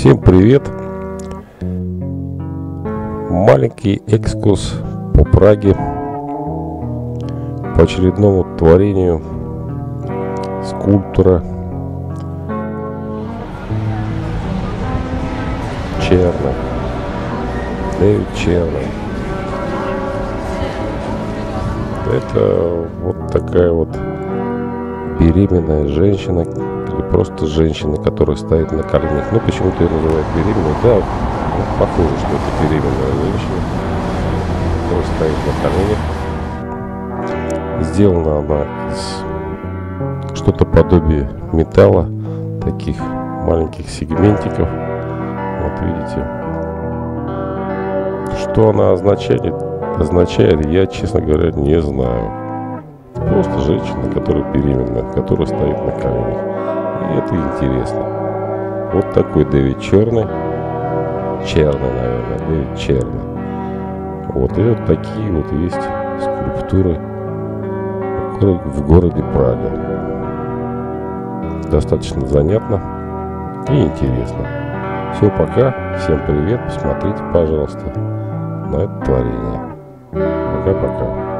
Всем привет! Маленький экскурс по Праге, по очередному творению скульптора Черна, Дэвид Черна. Это вот такая вот беременная женщина, или просто женщина, которая стоит на коленях. Ну, почему-то ее называют беременной. Да, ну, похоже, что это беременная женщина, которая стоит на коленях. Сделана она из что-то подобие металла, таких маленьких сегментиков. Вот видите. Что она означает, я, честно говоря, не знаю. Просто женщина, которая беременна, которая стоит на коленях. И это интересно. Вот такой Дэвид Черный. Черный, наверное, Дэвид Черный. Вот, и вот такие вот есть скульптуры в городе Прага. Достаточно занятно и интересно. Все, пока. Всем привет. Посмотрите, пожалуйста, на это творение. Пока-пока.